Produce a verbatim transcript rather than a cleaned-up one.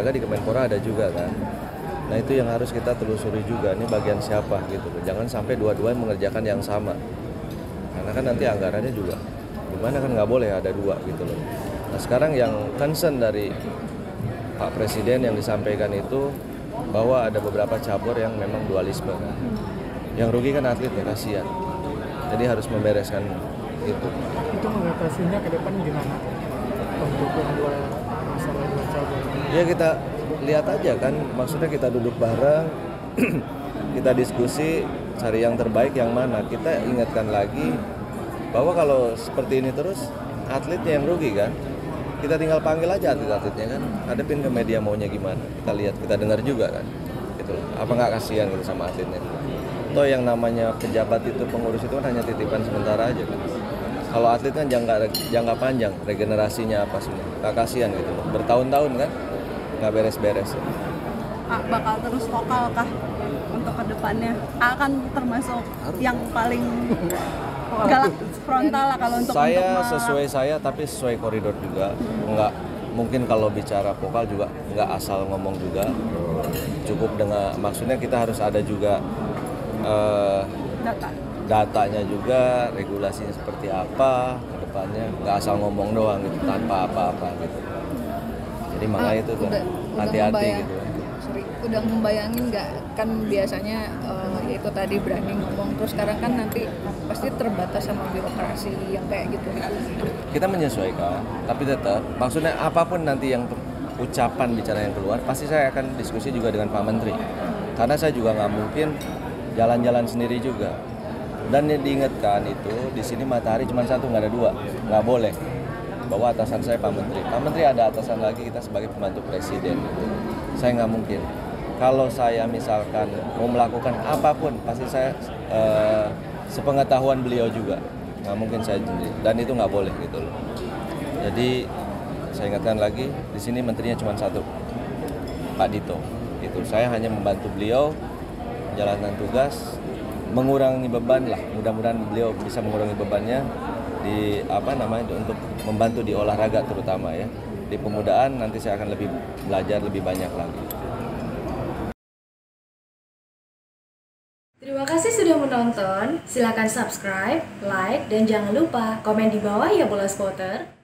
Olahraga di Kemenpora ada juga kan. Nah itu yang harus kita telusuri juga, ini bagian siapa gitu loh. Jangan sampai dua-duanya mengerjakan yang sama. Karena kan nanti anggarannya juga gimana kan nggak boleh ada dua gitu loh. Nah sekarang yang concern dari Pak Presiden yang disampaikan itu bahwa ada beberapa cabur yang memang dualisme kan. Yang rugi kan atletnya, kasihan. Jadi harus membereskan itu. Itu mengatasinya ke depan gimana? Untuk yang dua masalah dua cabur. Ya kita lihat aja kan, maksudnya kita duduk bareng, kita diskusi, cari yang terbaik yang mana. Kita ingatkan lagi bahwa kalau seperti ini terus, atletnya yang rugi kan. Kita tinggal panggil aja atlet-atletnya kan, hadapin ke media maunya gimana. Kita lihat, kita dengar juga kan. Gitu. Apa nggak kasihan gitu sama atletnya. Toh yang namanya pejabat itu, pengurus itu kan hanya titipan sementara aja kan. Kalau atlet kan jangka, jangka panjang, regenerasinya apa semua. Nggak kasihan gitu, bertahun-tahun kan. Nggak beres-beres. A bakal terus vokal kah untuk kedepannya? A akan termasuk Harus. yang paling galak frontal lah kalau untuk saya untuk sesuai saya tapi sesuai koridor juga. Nggak mungkin kalau bicara vokal juga nggak asal ngomong juga. Cukup dengan maksudnya kita harus ada juga uh, data. datanya juga, regulasinya seperti apa kedepannya. Nggak asal ngomong doang gitu tanpa apa-apa gitu. Jadi makanya ah, itu kan hati-hati gitu. Sorry, udah membayangin nggak kan biasanya uh, itu tadi berani ngomong terus sekarang kan nanti pasti terbatas sama birokrasi yang kayak gitu. Kita menyesuaikan, tapi tetap maksudnya apapun nanti yang ucapan bicara yang keluar pasti saya akan diskusi juga dengan Pak Menteri. Karena saya juga nggak mungkin jalan-jalan sendiri juga. Dan yang diingatkan itu di sini matahari cuma satu, nggak ada dua, nggak boleh. Bahwa atasan saya Pak Menteri, Pak Menteri ada atasan lagi, kita sebagai pembantu presiden. Saya nggak mungkin. Kalau saya misalkan mau melakukan apapun, pasti saya eh, sepengetahuan beliau juga. Nggak mungkin saya sendiri. Dan itu nggak boleh gitu loh. Jadi saya ingatkan lagi, di sini menterinya cuma satu, Pak Dito. Itu saya hanya membantu beliau menjalankan tugas, mengurangi beban lah. Mudah-mudahan beliau bisa mengurangi bebannya. Di apa namanya untuk membantu di olahraga terutama ya, di pemudaan nanti saya akan lebih belajar lebih banyak lagi. Terima kasih sudah menonton. Silakan subscribe, like, dan jangan lupa komen di bawah ya bola spotter.